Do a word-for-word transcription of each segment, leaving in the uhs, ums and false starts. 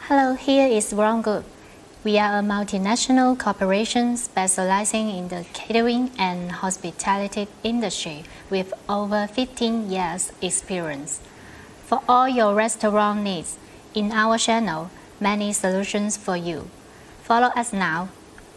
Hello, here is Rocco. We are a multinational corporation specializing in the catering and hospitality industry with over fifteen years experience. For all your restaurant needs, in our channel, many solutions for you. Follow us now.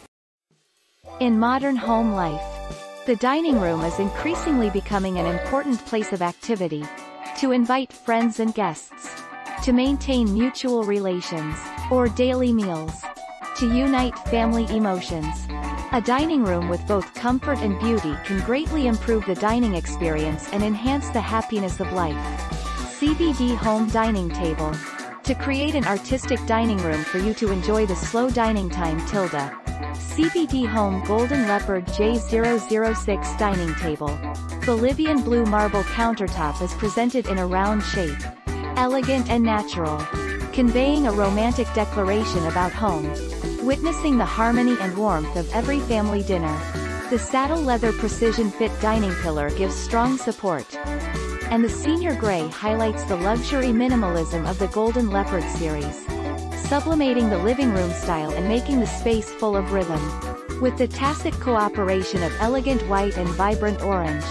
In modern home life, the dining room is increasingly becoming an important place of activity, to invite friends and guests, to maintain mutual relations, or daily meals, to unite family emotions. A dining room with both comfort and beauty can greatly improve the dining experience and enhance the happiness of life. C B D Home Dining Table. To create an artistic dining room for you to enjoy the slow dining time tilde. C B D Home Golden Leopard J zero zero six Dining Table. Bolivian blue marble countertop is presented in a round shape. Elegant and natural. Conveying a romantic declaration about home. Witnessing the harmony and warmth of every family dinner. The saddle leather precision fit dining pillar gives strong support. And the senior gray highlights the luxury minimalism of the Golden Leopard series, sublimating the living room style and making the space full of rhythm. With the tacit cooperation of elegant white and vibrant orange,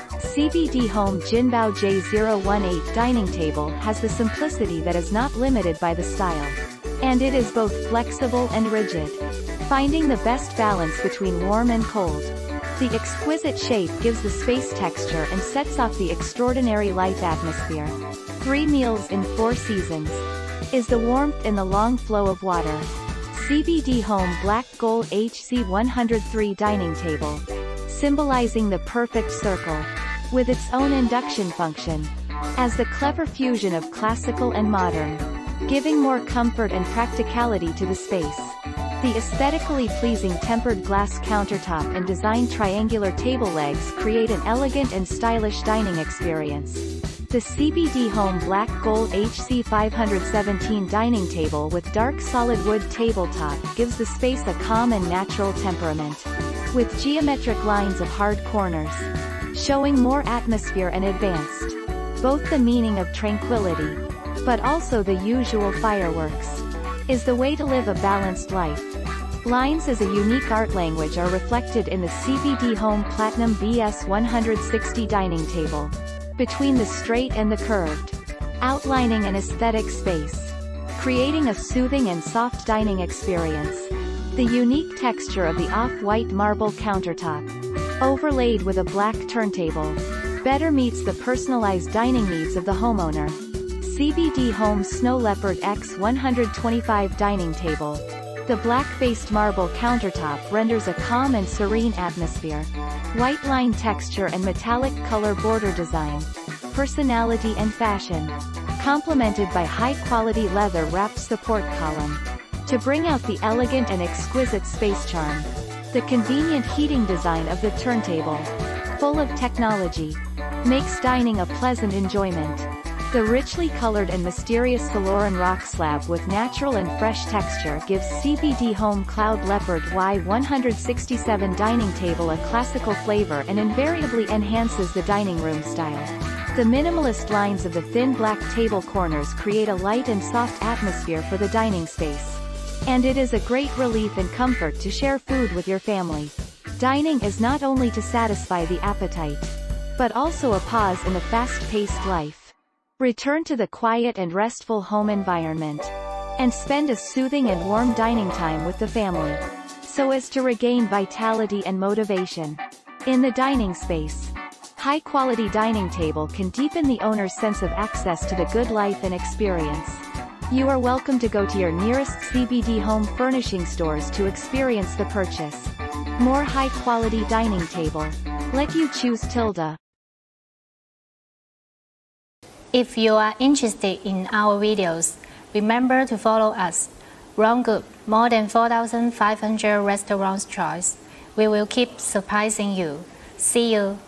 C B D Home Jinbao J zero one eight Dining Table has the simplicity that is not limited by the style. And it is both flexible and rigid, finding the best balance between warm and cold. The exquisite shape gives the space texture and sets off the extraordinary life atmosphere. Three meals in four seasons. Is the warmth in the long flow of water. C B D Home Black Gold H C one oh three Dining Table. Symbolizing the perfect circle, with its own induction function, as the clever fusion of classical and modern, giving more comfort and practicality to the space. The aesthetically pleasing tempered glass countertop and designed triangular table legs create an elegant and stylish dining experience. The C B D Home Black Gold H C five seventeen Dining Table with dark solid wood tabletop gives the space a calm and natural temperament, with geometric lines of hard corners, showing more atmosphere and advanced, both the meaning of tranquility, but also the usual fireworks, is the way to live a balanced life. Lines as a unique art language are reflected in the C B D Home Platinum B S one sixty Dining Table, between the straight and the curved, outlining an aesthetic space, creating a soothing and soft dining experience. The unique texture of the off-white marble countertop, overlaid with a black turntable, better meets the personalized dining needs of the homeowner. C B D Home Snow Leopard X one twenty-five Dining Table. The black-faced marble countertop renders a calm and serene atmosphere. White line texture and metallic color border design, personality and fashion, complemented by high-quality leather-wrapped support column, to bring out the elegant and exquisite space charm. The convenient heating design of the turntable, full of technology, makes dining a pleasant enjoyment. The richly colored and mysterious Faloran rock slab with natural and fresh texture gives C B D Home Cloud Leopard Y one sixty-seven Dining Table a classical flavor and invariably enhances the dining room style. The minimalist lines of the thin black table corners create a light and soft atmosphere for the dining space. And it is a great relief and comfort to share food with your family. Dining is not only to satisfy the appetite, but also a pause in the fast-paced life. Return to the quiet and restful home environment, and spend a soothing and warm dining time with the family, so as to regain vitality and motivation. In the dining space, high-quality dining table can deepen the owner's sense of access to the good life and experience. You are welcome to go to your nearest C B D Home furnishing stores to experience the purchase. More high-quality dining table. Let you choose tilde. If you are interested in our videos, remember to follow us. Rocco, more than four thousand five hundred restaurants choice. We will keep surprising you. See you.